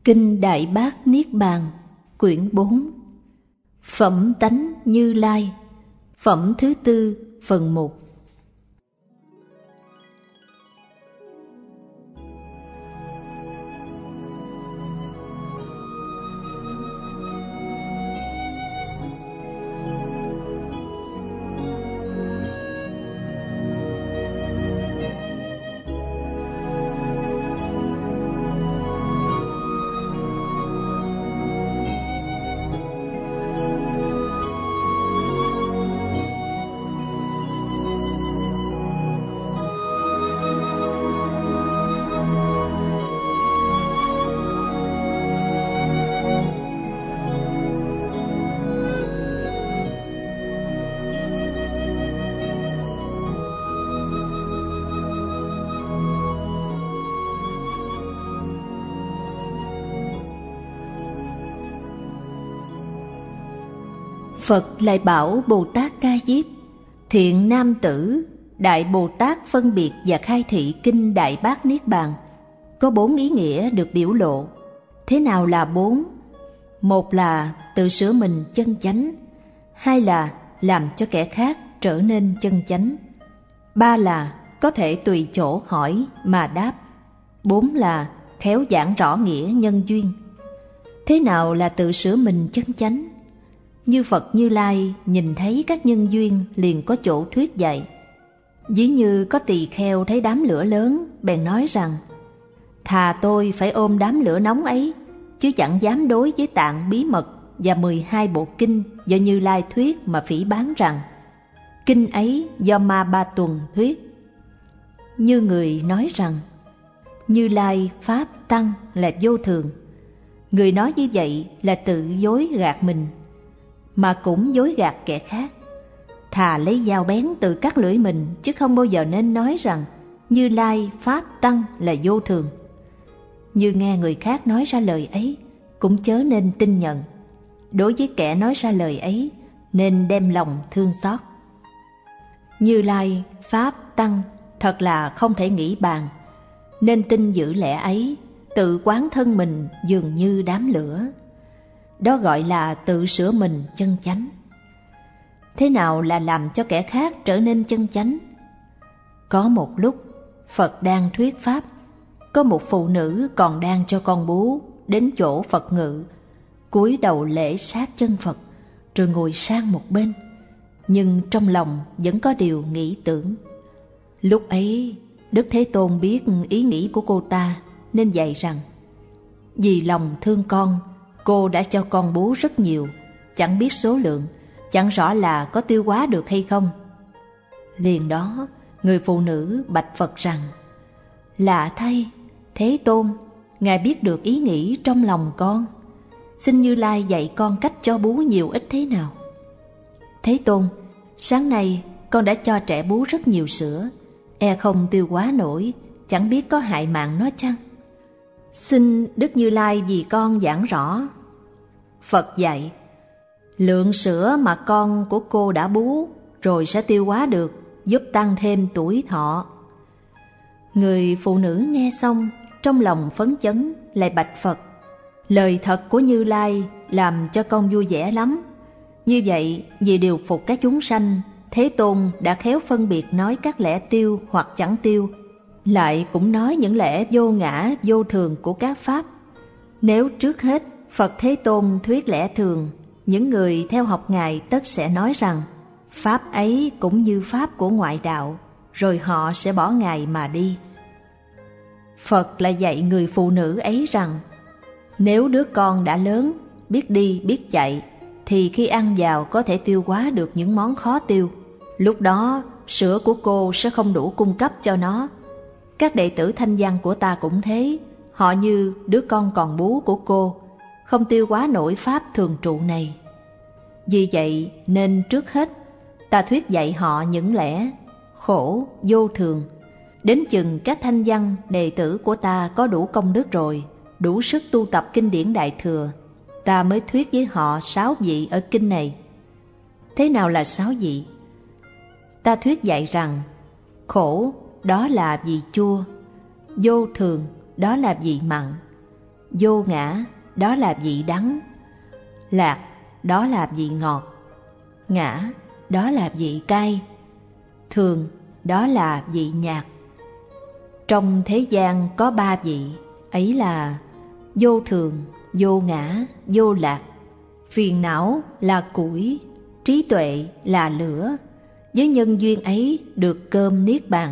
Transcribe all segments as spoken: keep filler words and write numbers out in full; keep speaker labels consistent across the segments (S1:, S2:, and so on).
S1: Kinh Đại Bát Niết Bàn, quyển bốn. Phẩm tánh Như Lai, phẩm thứ tư, phần một. Phật lại bảo Bồ Tát Ca Diếp: thiện nam tử, Đại Bồ Tát phân biệt và khai thị kinh Đại Bát Niết Bàn có bốn ý nghĩa được biểu lộ. Thế nào là bốn? Một là tự sửa mình chân chánh, hai là làm cho kẻ khác trở nên chân chánh, ba là có thể tùy chỗ hỏi mà đáp, bốn là khéo giảng rõ nghĩa nhân duyên. Thế nào là tự sửa mình chân chánh? Như Phật Như Lai nhìn thấy các nhân duyên liền có chỗ thuyết dạy. Ví như có tỳ kheo thấy đám lửa lớn, bèn nói rằng: thà tôi phải ôm đám lửa nóng ấy, chứ chẳng dám đối với tạng bí mật và mười hai bộ kinh do Như Lai thuyết mà phỉ báng rằng kinh ấy do Ma Ba Tuần thuyết. Như người nói rằng Như Lai Pháp Tăng là vô thường. Người nói như vậy là tự dối gạt mình, mà cũng dối gạt kẻ khác. Thà lấy dao bén tự cắt lưỡi mình, chứ không bao giờ nên nói rằng Như Lai Pháp Tăng là vô thường. Như nghe người khác nói ra lời ấy, cũng chớ nên tin nhận. Đối với kẻ nói ra lời ấy, nên đem lòng thương xót. Như Lai Pháp Tăng thật là không thể nghĩ bàn, nên tin giữ lẽ ấy, tự quán thân mình dường như đám lửa. Đó gọi là tự sửa mình chân chánh. Thế nào là làm cho kẻ khác trở nên chân chánh? Có một lúc Phật đang thuyết pháp, có một phụ nữ còn đang cho con bú đến chỗ Phật ngự, cúi đầu lễ sát chân Phật, rồi ngồi sang một bên, nhưng trong lòng vẫn có điều nghĩ tưởng. Lúc ấy Đức Thế Tôn biết ý nghĩ của cô ta, nên dạy rằng: vì lòng thương con, cô đã cho con bú rất nhiều, chẳng biết số lượng, chẳng rõ là có tiêu hóa được hay không. Liền đó người phụ nữ bạch Phật rằng: lạ thay, Thế Tôn, Ngài biết được ý nghĩ trong lòng con, xin Như Lai dạy con cách cho bú nhiều ít thế nào. Thế Tôn, sáng nay con đã cho trẻ bú rất nhiều sữa, e không tiêu hóa nổi, chẳng biết có hại mạng nó chăng? Xin Đức Như Lai vì con giảng rõ. Phật dạy: lượng sữa mà con của cô đã bú rồi sẽ tiêu hóa được, giúp tăng thêm tuổi thọ. Người phụ nữ nghe xong, trong lòng phấn chấn, lại bạch Phật: lời thật của Như Lai làm cho con vui vẻ lắm. Như vậy, vì điều phục các chúng sanh, Thế Tôn đã khéo phân biệt nói các lẽ tiêu hoặc chẳng tiêu, lại cũng nói những lẽ vô ngã vô thường của các pháp. Nếu trước hết Phật Thế Tôn thuyết lẽ thường, những người theo học Ngài tất sẽ nói rằng pháp ấy cũng như pháp của ngoại đạo, rồi họ sẽ bỏ Ngài mà đi. Phật lại dạy người phụ nữ ấy rằng: nếu đứa con đã lớn, biết đi biết chạy, thì khi ăn vào có thể tiêu hóa được những món khó tiêu. Lúc đó sữa của cô sẽ không đủ cung cấp cho nó. Các đệ tử thanh văn của ta cũng thế, họ như đứa con còn bú của cô, không tiêu hóa nổi pháp thường trụ này. Vì vậy nên trước hết ta thuyết dạy họ những lẽ khổ vô thường. Đến chừng các thanh văn đệ tử của ta có đủ công đức rồi, đủ sức tu tập kinh điển Đại Thừa, ta mới thuyết với họ sáu vị ở kinh này. Thế nào là sáu vị? Ta thuyết dạy rằng khổ đó là vị chua, vô thường đó là vị mặn, vô ngã, đó là vị đắng. Lạc, đó là vị ngọt. Ngã, đó là vị cay. Thường, đó là vị nhạt. Trong thế gian có ba vị, ấy là vô thường, vô ngã, vô lạc. Phiền não là củi, trí tuệ là lửa. Với nhân duyên ấy được cơm niết bàn.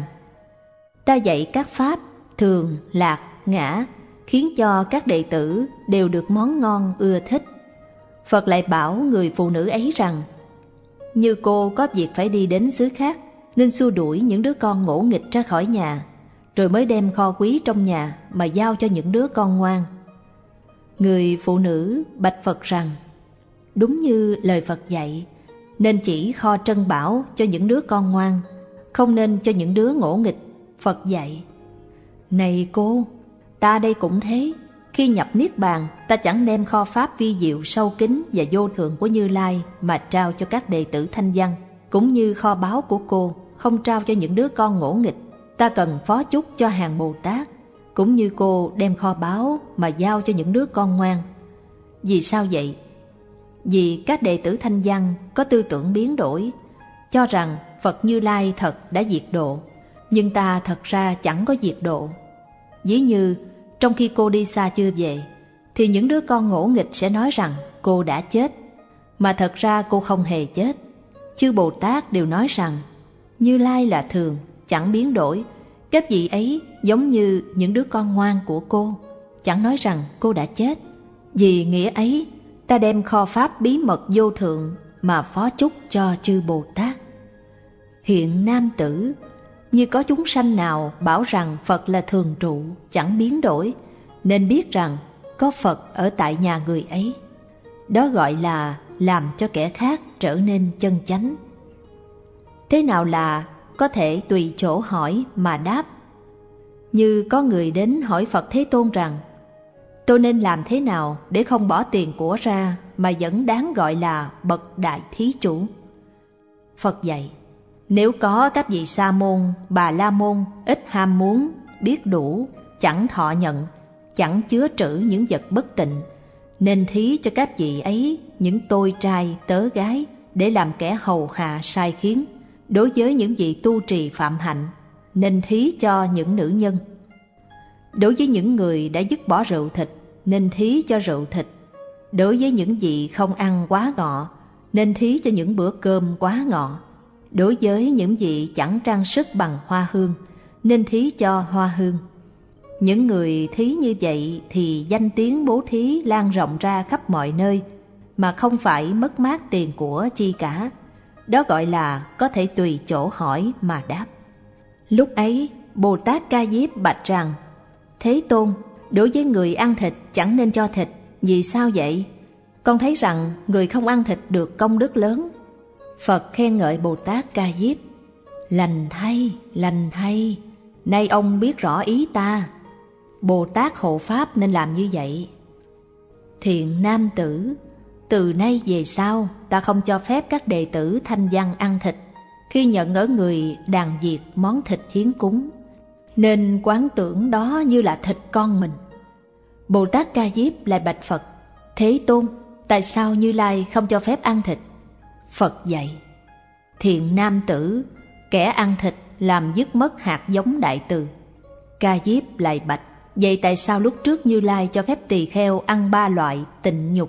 S1: Ta dạy các pháp thường, lạc, ngã, khiến cho các đệ tử đều được món ngon ưa thích. Phật lại bảo người phụ nữ ấy rằng, như cô có việc phải đi đến xứ khác, nên xua đuổi những đứa con ngỗ nghịch ra khỏi nhà, rồi mới đem kho quý trong nhà mà giao cho những đứa con ngoan. Người phụ nữ bạch Phật rằng, đúng như lời Phật dạy, nên chỉ kho trân bảo cho những đứa con ngoan, không nên cho những đứa ngỗ nghịch. Phật dạy, này cô, ta đây cũng thế. Khi nhập Niết Bàn, ta chẳng đem kho pháp vi diệu sâu kín và vô thượng của Như Lai mà trao cho các đệ tử thanh văn, cũng như kho báu của cô không trao cho những đứa con ngỗ nghịch. Ta cần phó chúc cho hàng Bồ Tát, cũng như cô đem kho báu mà giao cho những đứa con ngoan. Vì sao vậy? Vì các đệ tử thanh văn có tư tưởng biến đổi, cho rằng Phật Như Lai thật đã diệt độ, nhưng ta thật ra chẳng có diệt độ. Ví như trong khi cô đi xa chưa về, thì những đứa con ngỗ nghịch sẽ nói rằng cô đã chết, mà thật ra cô không hề chết. Chư Bồ Tát đều nói rằng Như Lai là thường, chẳng biến đổi. Các vị ấy giống như những đứa con ngoan của cô, chẳng nói rằng cô đã chết. Vì nghĩa ấy, ta đem kho pháp bí mật vô thượng mà phó chúc cho chư Bồ Tát. Hiện nam tử, như có chúng sanh nào bảo rằng Phật là thường trụ, chẳng biến đổi, nên biết rằng có Phật ở tại nhà người ấy. Đó gọi là làm cho kẻ khác trở nên chân chánh. Thế nào là có thể tùy chỗ hỏi mà đáp? Như có người đến hỏi Phật Thế Tôn rằng, tôi nên làm thế nào để không bỏ tiền của ra mà vẫn đáng gọi là bậc đại thí chủ? Phật dạy, nếu có các vị sa môn, bà la môn ít ham muốn, biết đủ, chẳng thọ nhận, chẳng chứa trữ những vật bất tịnh, nên thí cho các vị ấy những tôi trai tớ gái để làm kẻ hầu hạ sai khiến. Đối với những vị tu trì phạm hạnh, nên thí cho những nữ nhân. Đối với những người đã dứt bỏ rượu thịt, nên thí cho rượu thịt. Đối với những vị không ăn quá ngọ, nên thí cho những bữa cơm quá ngọ. Đối với những vị chẳng trang sức bằng hoa hương, nên thí cho hoa hương. Những người thí như vậy thì danh tiếng bố thí lan rộng ra khắp mọi nơi, mà không phải mất mát tiền của chi cả. Đó gọi là có thể tùy chỗ hỏi mà đáp. Lúc ấy, Bồ Tát Ca Diếp bạch rằng, Thế Tôn, đối với người ăn thịt chẳng nên cho thịt, vì sao vậy? Con thấy rằng người không ăn thịt được công đức lớn. Phật khen ngợi Bồ Tát Ca Diếp, lành thay, lành thay, nay ông biết rõ ý ta. Bồ Tát hộ Pháp nên làm như vậy. Thiện nam tử, từ nay về sau ta không cho phép các đệ tử thanh văn ăn thịt khi nhận ở người đàn diệt món thịt hiến cúng, nên quán tưởng đó như là thịt con mình. Bồ Tát Ca Diếp lại bạch Phật, Thế Tôn, tại sao Như Lai không cho phép ăn thịt? Phật dạy, thiện nam tử, kẻ ăn thịt làm dứt mất hạt giống đại từ. Ca Diếp lại bạch, vậy tại sao lúc trước Như Lai cho phép tỳ kheo ăn ba loại tịnh nhục?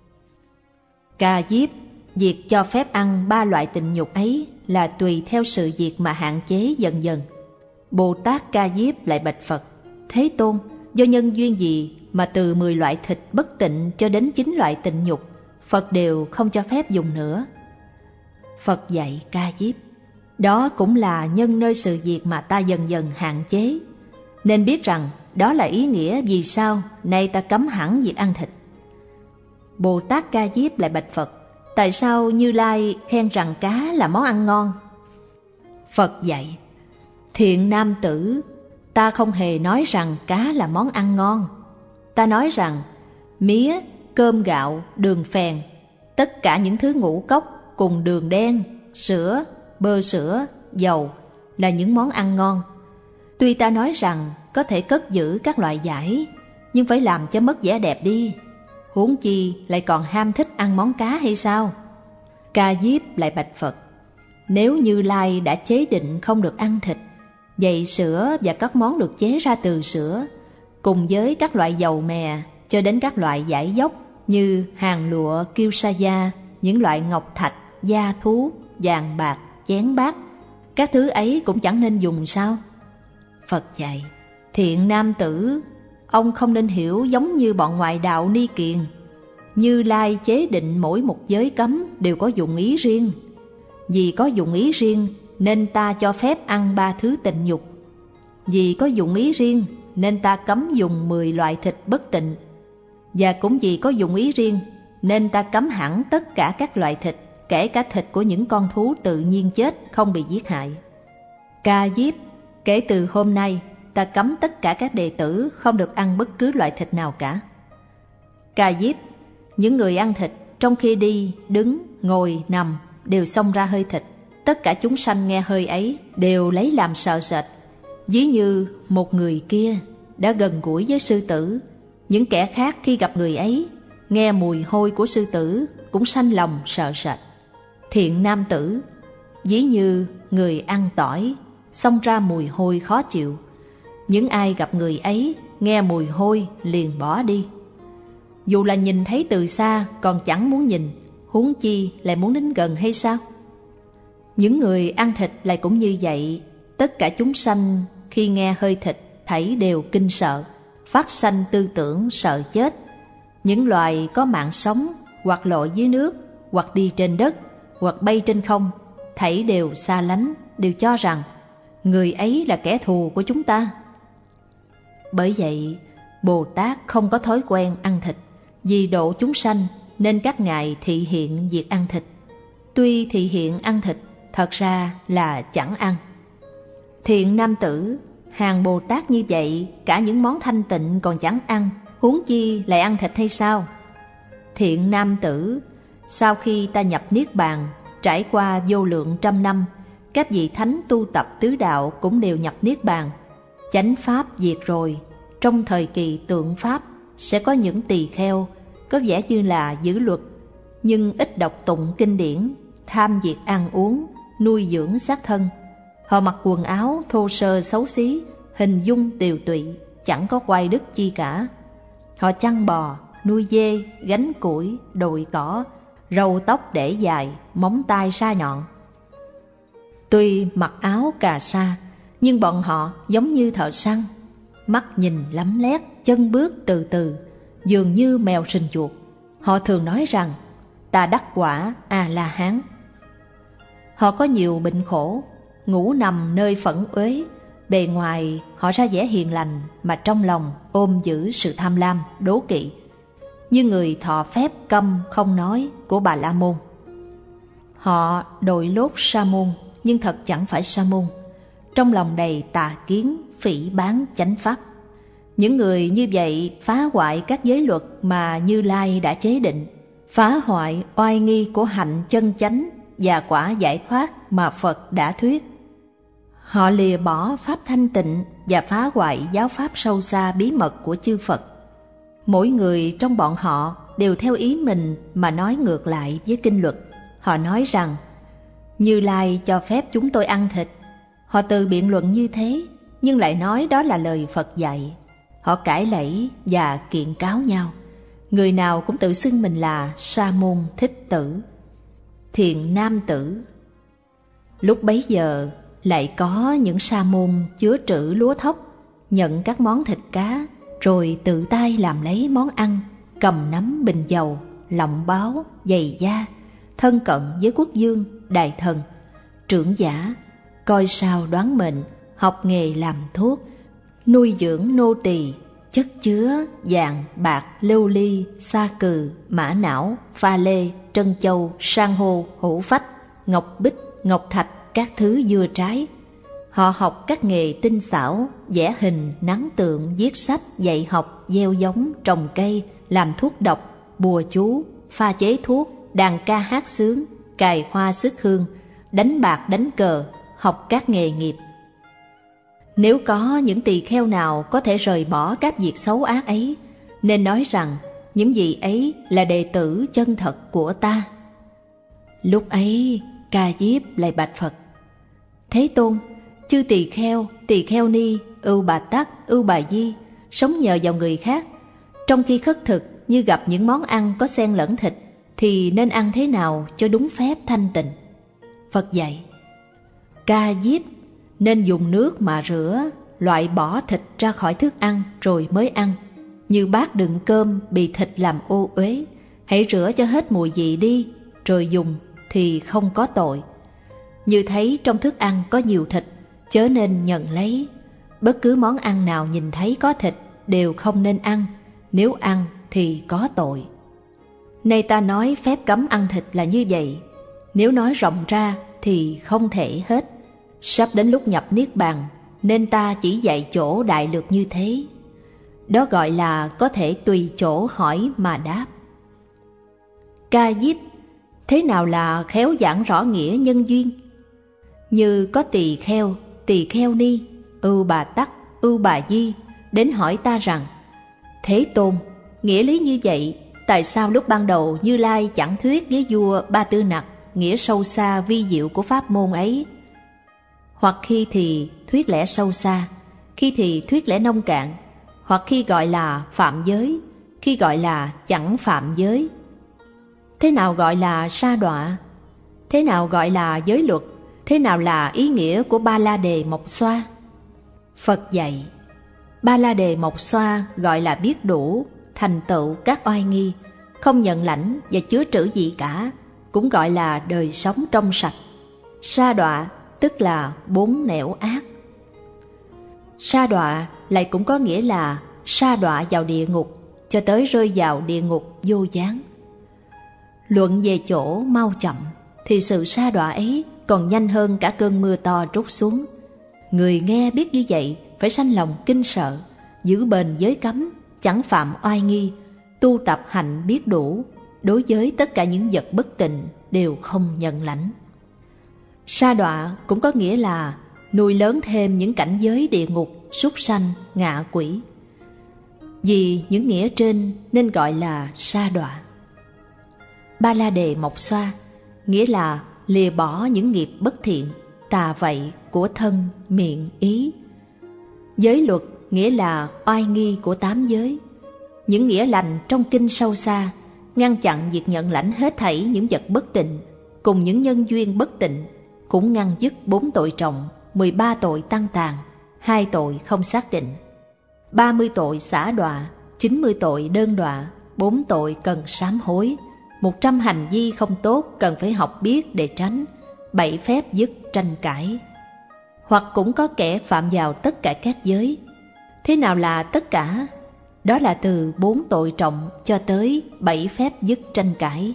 S1: Ca Diếp, việc cho phép ăn ba loại tịnh nhục ấy là tùy theo sự việc mà hạn chế dần dần. Bồ Tát Ca Diếp lại bạch Phật, Thế Tôn, do nhân duyên gì mà từ mười loại thịt bất tịnh cho đến chín loại tịnh nhục, Phật đều không cho phép dùng nữa? Phật dạy Ca Diếp, đó cũng là nhân nơi sự việc mà ta dần dần hạn chế, nên biết rằng đó là ý nghĩa vì sao nay ta cấm hẳn việc ăn thịt. Bồ Tát Ca Diếp lại bạch Phật, tại sao Như Lai khen rằng cá là món ăn ngon? Phật dạy, thiện nam tử, ta không hề nói rằng cá là món ăn ngon. Ta nói rằng mía, cơm gạo, đường phèn, tất cả những thứ ngũ cốc cùng đường đen, sữa, bơ sữa, dầu là những món ăn ngon. Tuy ta nói rằng có thể cất giữ các loại giải, nhưng phải làm cho mất vẻ đẹp đi. Huống chi lại còn ham thích ăn món cá hay sao? Ca Diếp lại bạch Phật: nếu Như Lai đã chế định không được ăn thịt, vậy sữa và các món được chế ra từ sữa, cùng với các loại dầu mè cho đến các loại vải dốc như hàng lụa, kiêu sa da, những loại ngọc thạch, da thú, vàng bạc, chén bát, các thứ ấy cũng chẳng nên dùng sao? Phật dạy: thiện nam tử, ông không nên hiểu giống như bọn ngoại đạo ni kiền. Như Lai chế định mỗi một giới cấm đều có dụng ý riêng. Vì có dụng ý riêng nên ta cho phép ăn ba thứ tịnh dục. Vì có dụng ý riêng nên ta cấm dùng mười loại thịt bất tịnh. Và cũng vì có dụng ý riêng nên ta cấm hẳn tất cả các loại thịt, kể cả thịt của những con thú tự nhiên chết không bị giết hại. Ca Diếp, kể từ hôm nay ta cấm tất cả các đệ tử không được ăn bất cứ loại thịt nào cả. Ca Diếp, những người ăn thịt trong khi đi, đứng, ngồi, nằm đều xông ra hơi thịt. Tất cả chúng sanh nghe hơi ấy đều lấy làm sợ sệt. Ví như một người kia đã gần gũi với sư tử, những kẻ khác khi gặp người ấy, nghe mùi hôi của sư tử cũng sanh lòng sợ sệt. Thiện nam tử, ví như người ăn tỏi, xông ra mùi hôi khó chịu. Những ai gặp người ấy, nghe mùi hôi liền bỏ đi. Dù là nhìn thấy từ xa còn chẳng muốn nhìn, huống chi lại muốn đến gần hay sao? Những người ăn thịt lại cũng như vậy. Tất cả chúng sanh khi nghe hơi thịt thảy đều kinh sợ, phát sanh tư tưởng sợ chết. Những loài có mạng sống, hoặc lội dưới nước, hoặc đi trên đất, hoặc bay trên không, thảy đều xa lánh, đều cho rằng người ấy là kẻ thù của chúng ta. Bởi vậy, Bồ Tát không có thói quen ăn thịt. Vì độ chúng sanh nên các ngài thị hiện việc ăn thịt. Tuy thị hiện ăn thịt, thật ra là chẳng ăn. Thiện nam tử, hàng Bồ Tát như vậy, cả những món thanh tịnh còn chẳng ăn, huống chi lại ăn thịt hay sao? Thiện nam tử, sau khi ta nhập Niết Bàn, trải qua vô lượng trăm năm, các vị thánh tu tập tứ đạo cũng đều nhập Niết Bàn. Chánh pháp diệt rồi, trong thời kỳ tượng pháp sẽ có những tỳ kheo có vẻ như là giữ luật, nhưng ít đọc tụng kinh điển, tham việc ăn uống, nuôi dưỡng xác thân. Họ mặc quần áo thô sơ xấu xí, hình dung tiều tụy, chẳng có oai đức chi cả. Họ chăn bò, nuôi dê, gánh củi, đồi cỏ, râu tóc để dài, móng tay sa nhọn. Tuy mặc áo cà sa, nhưng bọn họ giống như thợ săn, mắt nhìn lấm lét, chân bước từ từ, dường như mèo sình chuột. Họ thường nói rằng ta đắc quả A-la-hán. Họ có nhiều bệnh khổ, ngủ nằm nơi phẫn uế. Bề ngoài họ ra vẻ hiền lành, mà trong lòng ôm giữ sự tham lam, đố kỵ, như người thọ phép câm không nói của Bà La Môn. Họ đội lốt sa môn, nhưng thật chẳng phải sa môn. Trong lòng đầy tà kiến, phỉ báng chánh pháp. Những người như vậy phá hoại các giới luật mà Như Lai đã chế định, phá hoại oai nghi của hạnh chân chánh và quả giải thoát mà Phật đã thuyết. Họ lìa bỏ pháp thanh tịnh và phá hoại giáo pháp sâu xa bí mật của chư Phật. Mỗi người trong bọn họ đều theo ý mình mà nói ngược lại với kinh luật. Họ nói rằng Như Lai cho phép chúng tôi ăn thịt. Họ từ biện luận như thế, nhưng lại nói đó là lời Phật dạy. Họ cãi lẫy và kiện cáo nhau. Người nào cũng tự xưng mình là Sa môn Thích Tử, thiện nam tử. Lúc bấy giờ lại có những sa môn chứa trữ lúa thóc, nhận các món thịt cá, rồi tự tay làm lấy món ăn, cầm nắm bình dầu, lọng báo, giày da, thân cận với quốc vương, đại thần, trưởng giả, coi sao đoán mệnh, học nghề làm thuốc, nuôi dưỡng nô tỳ, chất chứa vàng, bạc, lưu ly, sa cừ, mã não, pha lê, trân châu, san hô, hổ phách, ngọc bích, ngọc thạch, các thứ dưa trái. Họ học các nghề tinh xảo, vẽ hình, nắn tượng, viết sách, dạy học, gieo giống, trồng cây, làm thuốc độc, bùa chú, pha chế thuốc, đàn ca hát xướng, cài hoa xức hương, đánh bạc đánh cờ, học các nghề nghiệp. Nếu có những tỳ kheo nào có thể rời bỏ các việc xấu ác ấy, nên nói rằng những vị ấy là đệ tử chân thật của ta. Lúc ấy Ca Diếp lại bạch Phật: Thế Tôn, chư tỳ kheo, tỳ kheo ni, Ưu Bà Tắc, Ưu Bà Di sống nhờ vào người khác, trong khi khất thực như gặp những món ăn có xen lẫn thịt thì nên ăn thế nào cho đúng phép thanh tịnh? Phật dạy: Ca Diếp nên dùng nước mà rửa, loại bỏ thịt ra khỏi thức ăn rồi mới ăn. Như bát đựng cơm bị thịt làm ô uế, hãy rửa cho hết mùi vị đi rồi dùng thì không có tội. Như thấy trong thức ăn có nhiều thịt, chớ nên nhận lấy. Bất cứ món ăn nào nhìn thấy có thịt đều không nên ăn, nếu ăn thì có tội. Nay ta nói phép cấm ăn thịt là như vậy, nếu nói rộng ra thì không thể hết. Sắp đến lúc nhập Niết Bàn nên ta chỉ dạy chỗ đại lược như thế. Đó gọi là có thể tùy chỗ hỏi mà đáp. Ca Diếp, thế nào là khéo giảng rõ nghĩa nhân duyên? Như có tỳ kheo, tỳ kheo ni, Ưu Bà Tắc, Ưu Bà Di đến hỏi ta rằng: Thế Tôn, nghĩa lý như vậy, tại sao lúc ban đầu Như Lai chẳng thuyết với vua Ba Tư Nặc nghĩa sâu xa vi diệu của pháp môn ấy? Hoặc khi thì thuyết lẽ sâu xa, khi thì thuyết lẽ nông cạn, hoặc khi gọi là phạm giới, khi gọi là chẳng phạm giới. Thế nào gọi là sa đọa? Thế nào gọi là giới luật? Thế nào là ý nghĩa của Ba La Đề Mộc Xoa? Phật dạy: Ba La Đề Mộc Xoa gọi là biết đủ, thành tựu các oai nghi, không nhận lãnh và chứa trữ gì cả, cũng gọi là đời sống trong sạch. Sa đọa tức là bốn nẻo ác. Sa đọa lại cũng có nghĩa là sa đọa vào địa ngục, cho tới rơi vào địa ngục vô gián. Luận về chỗ mau chậm thì sự sa đọa ấy còn nhanh hơn cả cơn mưa to trút xuống. Người nghe biết như vậy phải sanh lòng kinh sợ, giữ bền giới cấm, chẳng phạm oai nghi, tu tập hạnh biết đủ, đối với tất cả những vật bất tịnh đều không nhận lãnh. Sa đọa cũng có nghĩa là nuôi lớn thêm những cảnh giới địa ngục, súc sanh, ngạ quỷ. Vì những nghĩa trên nên gọi là sa đọa. Ba La Đề Mộc Xoa nghĩa là lìa bỏ những nghiệp bất thiện, tà vậy của thân, miệng, ý. Giới luật nghĩa là oai nghi của tám giới. Những nghĩa lành trong kinh sâu xa, ngăn chặn việc nhận lãnh hết thảy những vật bất tịnh, cùng những nhân duyên bất tịnh, cũng ngăn dứt bốn tội trọng, mười ba tội tăng tàn, hai tội không xác định, ba mươi tội xả đọa, chín mươi tội đơn đọa, bốn tội cần sám hối, một trăm hành vi không tốt cần phải học biết để tránh, bảy phép dứt tranh cãi. Hoặc cũng có kẻ phạm vào tất cả các giới. Thế nào là tất cả? Đó là từ bốn tội trọng cho tới bảy phép dứt tranh cãi.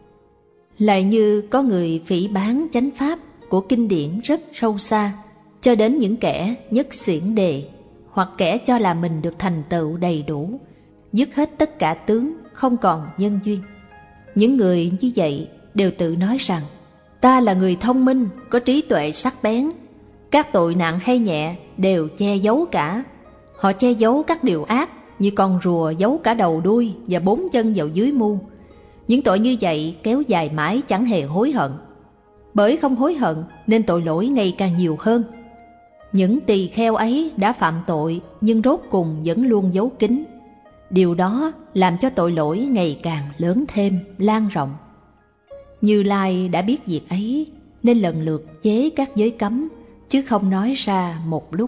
S1: Lại như có người phỉ báng chánh pháp của kinh điển rất sâu xa, cho đến những kẻ nhất xiển đề, hoặc kẻ cho là mình được thành tựu đầy đủ, dứt hết tất cả tướng, không còn nhân duyên. Những người như vậy đều tự nói rằng: ta là người thông minh, có trí tuệ sắc bén, các tội nặng hay nhẹ đều che giấu cả. Họ che giấu các điều ác như con rùa giấu cả đầu đuôi và bốn chân vào dưới mu. Những tội như vậy kéo dài mãi chẳng hề hối hận. Bởi không hối hận nên tội lỗi ngày càng nhiều hơn. Những tỳ kheo ấy đã phạm tội nhưng rốt cùng vẫn luôn giấu kín. Điều đó làm cho tội lỗi ngày càng lớn thêm, lan rộng. Như Lai đã biết việc ấy nên lần lượt chế các giới cấm, chứ không nói ra một lúc.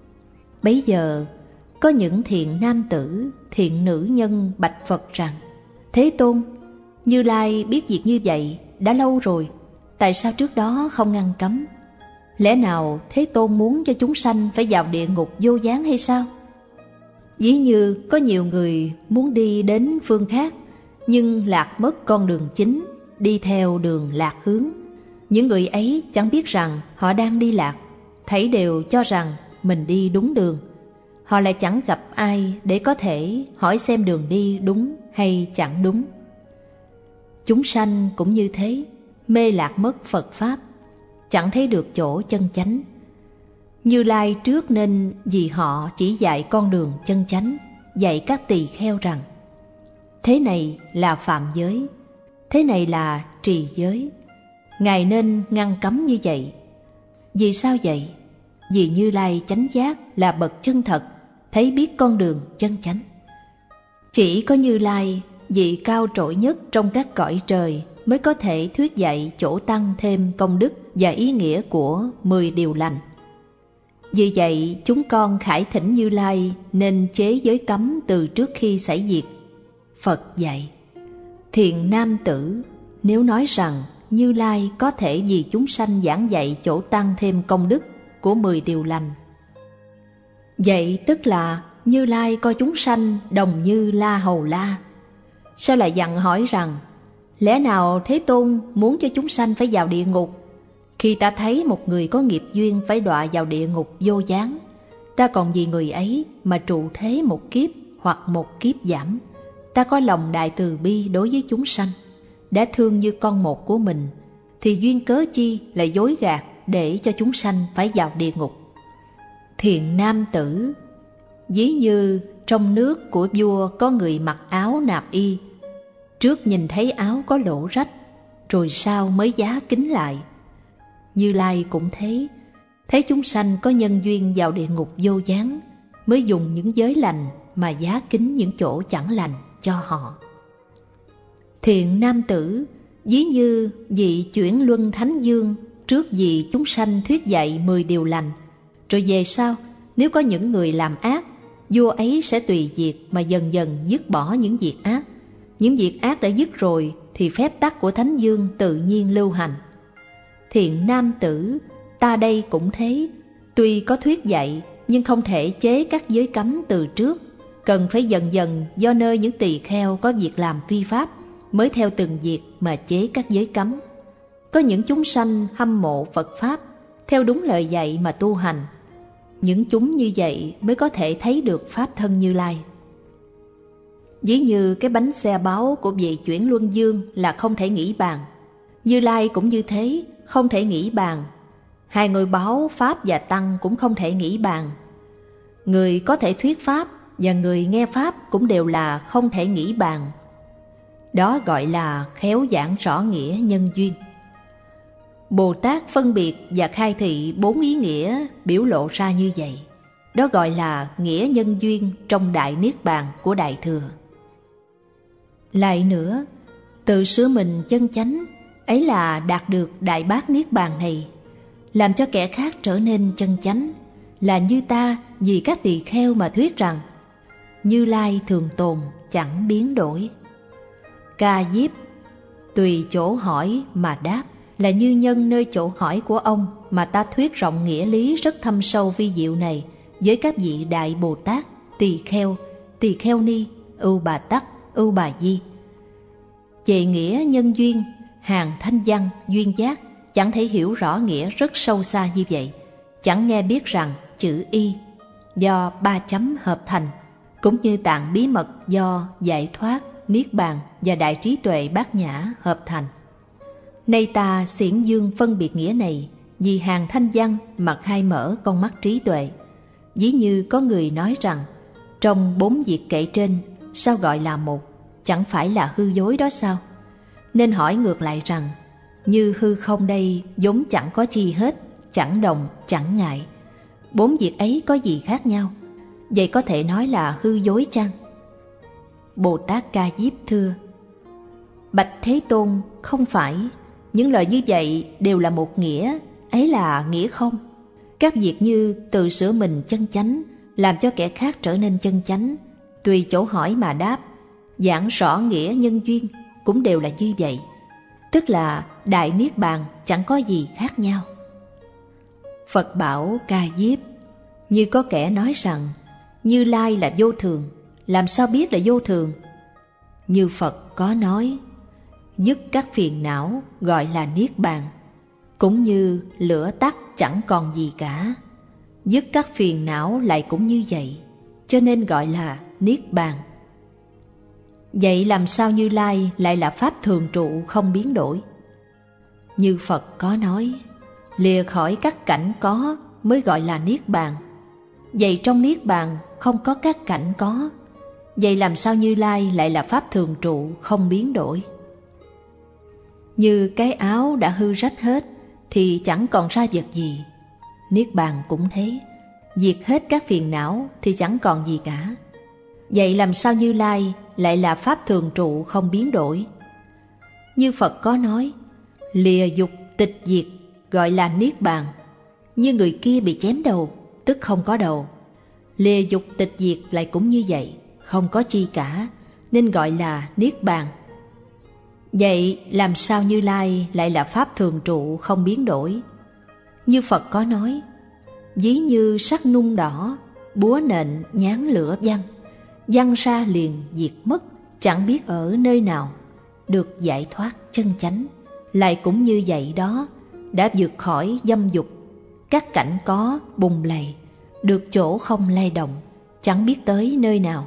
S1: Bấy giờ có những thiện nam tử, thiện nữ nhân bạch Phật rằng: Thế Tôn, Như Lai biết việc như vậy đã lâu rồi, tại sao trước đó không ngăn cấm? Lẽ nào Thế Tôn muốn cho chúng sanh phải vào địa ngục vô gián hay sao? Ví như có nhiều người muốn đi đến phương khác, nhưng lạc mất con đường chính, đi theo đường lạc hướng. Những người ấy chẳng biết rằng họ đang đi lạc, thảy đều cho rằng mình đi đúng đường. Họ lại chẳng gặp ai để có thể hỏi xem đường đi đúng hay chẳng đúng. Chúng sanh cũng như thế, mê lạc mất Phật Pháp, chẳng thấy được chỗ chân chánh. Như Lai trước nên vì họ chỉ dạy con đường chân chánh, dạy các tỳ kheo rằng: thế này là phạm giới, thế này là trì giới. Ngài nên ngăn cấm như vậy. Vì sao vậy? Vì Như Lai chánh giác là bậc chân thật, thấy biết con đường chân chánh. Chỉ có Như Lai, vị cao trội nhất trong các cõi trời, mới có thể thuyết dạy chỗ tăng thêm công đức và ý nghĩa của mười điều lành. Vì vậy chúng con khải thỉnh Như Lai nên chế giới cấm từ trước khi xảy diệt. Phật dạy: thiện nam tử, nếu nói rằng Như Lai có thể vì chúng sanh giảng dạy chỗ tăng thêm công đức của mười điều lành, vậy tức là Như Lai coi chúng sanh đồng như la hầu la. Sao lại dặn hỏi rằng lẽ nào Thế Tôn muốn cho chúng sanh phải vào địa ngục? Khi ta thấy một người có nghiệp duyên phải đọa vào địa ngục vô gián, ta còn vì người ấy mà trụ thế một kiếp hoặc một kiếp giảm. Ta có lòng đại từ bi đối với chúng sanh, đã thương như con một của mình, thì duyên cớ chi lại dối gạt để cho chúng sanh phải vào địa ngục? Thiện nam tử, ví như trong nước của vua có người mặc áo nạp y, trước nhìn thấy áo có lỗ rách, rồi sau mới vá kín lại. Như Lai cũng thế, thấy chúng sanh có nhân duyên vào địa ngục vô gián, mới dùng những giới lành mà vá kín những chỗ chẳng lành cho họ. Thiện nam tử, ví như vị chuyển luân thánh dương trước vì chúng sanh thuyết dạy mười điều lành, rồi về sau nếu có những người làm ác, vua ấy sẽ tùy diệt mà dần dần dứt bỏ những việc ác. Những việc ác đã dứt rồi thì phép tắc của thánh dương tự nhiên lưu hành. Thiện nam tử, ta đây cũng thế, tuy có thuyết dạy nhưng không thể chế các giới cấm từ trước, cần phải dần dần do nơi những tỳ kheo có việc làm phi pháp mới theo từng việc mà chế các giới cấm. Có những chúng sanh hâm mộ Phật Pháp, theo đúng lời dạy mà tu hành. Những chúng như vậy mới có thể thấy được Pháp thân Như Lai. Ví như cái bánh xe báu của vị chuyển luân dương là không thể nghĩ bàn, Như Lai cũng như thế, không thể nghĩ bàn. Hai ngôi báu Pháp và Tăng cũng không thể nghĩ bàn. Người có thể thuyết Pháp và người nghe Pháp cũng đều là không thể nghĩ bàn. Đó gọi là khéo giảng rõ nghĩa nhân duyên. Bồ Tát phân biệt và khai thị bốn ý nghĩa biểu lộ ra như vậy. Đó gọi là nghĩa nhân duyên trong Đại Niết Bàn của Đại Thừa. Lại nữa, tự sửa mình chân chánh, ấy là đạt được Đại Bát Niết Bàn này, làm cho kẻ khác trở nên chân chánh, là như ta vì các tỳ kheo mà thuyết rằng Như Lai thường tồn, chẳng biến đổi. Ca Diếp, tùy chỗ hỏi mà đáp, là như nhân nơi chỗ hỏi của ông mà ta thuyết rộng nghĩa lý rất thâm sâu vi diệu này với các vị Đại Bồ Tát, tỳ kheo, tỳ kheo ni, ưu bà tắc, ưu bà di. Về nghĩa nhân duyên, hàng thanh văn, duyên giác chẳng thể hiểu rõ nghĩa rất sâu xa như vậy, chẳng nghe biết rằng chữ y do ba chấm hợp thành, cũng như tạng bí mật do giải thoát, niết bàn và đại trí tuệ bát nhã hợp thành. Nay ta xiển dương phân biệt nghĩa này vì hàng thanh văn mà khai mở con mắt trí tuệ. Ví như có người nói rằng trong bốn việc kể trên sao gọi là một, chẳng phải là hư dối đó sao? Nên hỏi ngược lại rằng như hư không đây vốn chẳng có chi hết, chẳng đồng, chẳng ngại. Bốn việc ấy có gì khác nhau? Vậy có thể nói là hư dối chăng? Bồ Tát Ca Diếp thưa: Bạch Thế Tôn, không phải. Những lời như vậy đều là một nghĩa, ấy là nghĩa không. Các việc như tự sửa mình chân chánh, làm cho kẻ khác trở nên chân chánh, tùy chỗ hỏi mà đáp, giảng rõ nghĩa nhân duyên cũng đều là như vậy. Tức là Đại Niết Bàn chẳng có gì khác nhau. Phật bảo Ca Diếp: Như có kẻ nói rằng Như Lai là vô thường, làm sao biết là vô thường? Như Phật có nói, dứt các phiền não gọi là Niết Bàn, cũng như lửa tắt chẳng còn gì cả. Dứt các phiền não lại cũng như vậy, cho nên gọi là Niết Bàn. Vậy làm sao Như Lai lại là Pháp thường trụ không biến đổi? Như Phật có nói, lìa khỏi các cảnh có mới gọi là Niết Bàn. Vậy trong Niết Bàn không có các cảnh có. Vậy làm sao Như Lai lại là pháp thường trụ không biến đổi? Như cái áo đã hư rách hết thì chẳng còn ra vật gì. Niết bàn cũng thế, diệt hết các phiền não thì chẳng còn gì cả. Vậy làm sao Như Lai lại là pháp thường trụ không biến đổi? Như Phật có nói, lìa dục tịch diệt gọi là Niết bàn. Như người kia bị chém đầu, tức không có đầu. Lìa dục tịch diệt lại cũng như vậy, không có chi cả, nên gọi là Niết bàn. Vậy làm sao Như Lai lại là pháp thường trụ không biến đổi? Như Phật có nói, ví như sắt nung đỏ, búa nện nhán lửa văng, văng ra liền diệt mất, chẳng biết ở nơi nào, được giải thoát chân chánh. Lại cũng như vậy đó, đã vượt khỏi dâm dục, các cảnh có bùng lầy, được chỗ không lay động, chẳng biết tới nơi nào.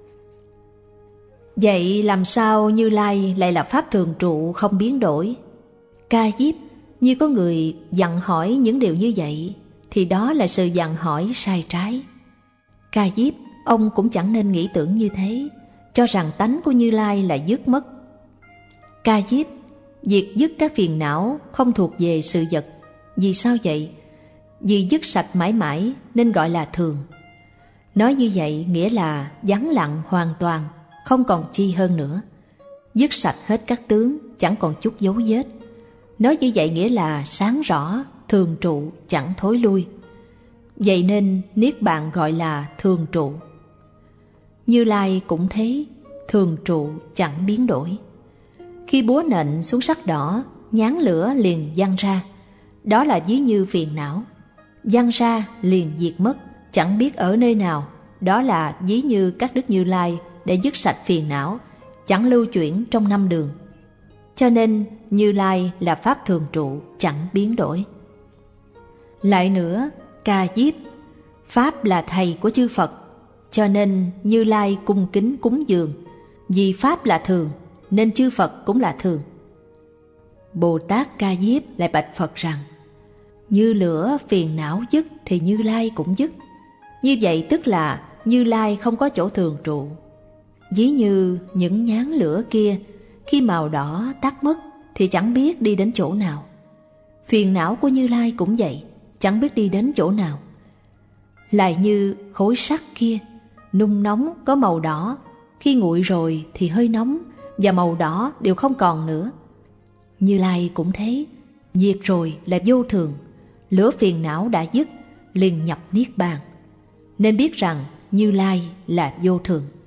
S1: Vậy làm sao Như Lai lại là pháp thường trụ không biến đổi? Ca Diếp, như có người dặn hỏi những điều như vậy, thì đó là sự dặn hỏi sai trái. Ca Diếp, ông cũng chẳng nên nghĩ tưởng như thế, cho rằng tánh của Như Lai là dứt mất. Ca Diếp, việc dứt các phiền não không thuộc về sự vật. Vì sao vậy? Vì dứt sạch mãi mãi nên gọi là thường. Nói như vậy nghĩa là vắng lặng hoàn toàn, không còn chi hơn nữa. Dứt sạch hết các tướng, chẳng còn chút dấu vết. Nói như vậy nghĩa là sáng rõ, thường trụ, chẳng thối lui. Vậy nên Niết bàn gọi là thường trụ. Như Lai cũng thế, thường trụ chẳng biến đổi. Khi búa nện xuống sắt đỏ, nhán lửa liền văng ra. Đó là ví như phiền não. Văng ra liền diệt mất, chẳng biết ở nơi nào. Đó là ví như các đức Như Lai để dứt sạch phiền não, chẳng lưu chuyển trong năm đường. Cho nên Như Lai là pháp thường trụ, chẳng biến đổi. Lại nữa, Ca Diếp, Pháp là thầy của chư Phật, cho nên Như Lai cung kính cúng dường. Vì Pháp là thường, nên chư Phật cũng là thường. Bồ Tát Ca Diếp lại bạch Phật rằng, như lửa phiền não dứt thì Như Lai cũng dứt. Như vậy tức là Như Lai không có chỗ thường trụ. Ví như những nhán lửa kia, khi màu đỏ tắt mất thì chẳng biết đi đến chỗ nào. Phiền não của Như Lai cũng vậy, chẳng biết đi đến chỗ nào. Lại như khối sắt kia, nung nóng có màu đỏ, khi nguội rồi thì hơi nóng và màu đỏ đều không còn nữa. Như Lai cũng thế, diệt rồi là vô thường, lửa phiền não đã dứt, liền nhập Niết bàn. Nên biết rằng Như Lai là vô thường.